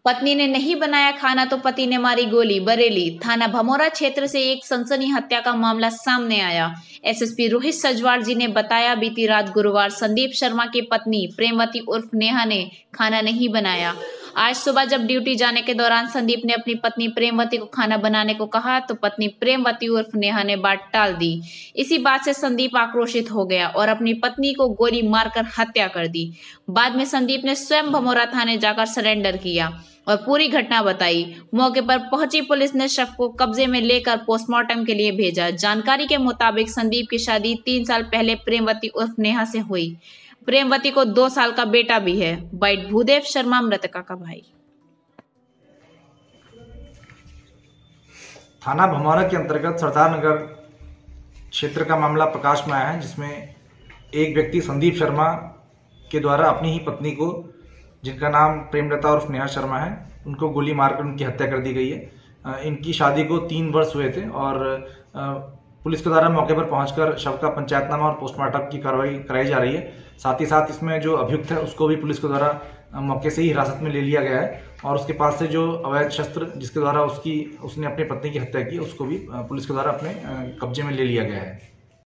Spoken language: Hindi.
पत्नी ने नहीं बनाया खाना तो पति ने मारी गोली। बरेली थाना भमोरा क्षेत्र से एक सनसनी हत्या का मामला सामने आया। एसएसपी रोहित सजवार जी ने बताया, बीती रात गुरुवार संदीप शर्मा की पत्नी प्रेमवती उर्फ नेहा ने खाना नहीं बनाया। आज सुबह जब ड्यूटी जाने के दौरान संदीप ने अपनी पत्नी प्रेमवती को खाना बनाने को कहा तो पत्नी प्रेमवती उर्फ नेहा ने बात टाल दी। इसी बात से संदीप आक्रोशित हो गया और अपनी पत्नी को गोली मारकर हत्या कर दी। बाद में संदीप ने स्वयं भमोरा थाने जाकर सरेंडर किया और पूरी घटना बताई। मौके पर पहुंची पुलिस ने शव को कब्जे में लेकर पोस्टमार्टम के लिए भेजा। जानकारी के मुताबिक संदीप की शादी 3 साल पहले प्रेमवती उर्फ नेहा से हुई। प्रेमवती को 2 साल का बेटा भी है। बाइट भूदेव शर्मा, मृतका का भाई। थाना भमोरा के अंतर्गत सरदार नगर क्षेत्र का मामला प्रकाश में आया है, जिसमें एक व्यक्ति संदीप शर्मा के द्वारा अपनी ही पत्नी को, जिनका नाम प्रेमलता उर्फ नेहा शर्मा है, उनको गोली मारकर उनकी हत्या कर दी गई है। इनकी शादी को 3 वर्ष हुए थे और पुलिस के द्वारा मौके पर पहुंचकर शव का पंचायतनामा और पोस्टमार्टम की कार्रवाई कराई जा रही है। साथ ही साथ इसमें जो अभियुक्त है उसको भी पुलिस के द्वारा मौके से ही हिरासत में ले लिया गया है और उसके पास से जो अवैध शस्त्र जिसके द्वारा उसने अपनी पत्नी की हत्या की, उसको भी पुलिस के द्वारा अपने कब्जे में ले लिया गया है।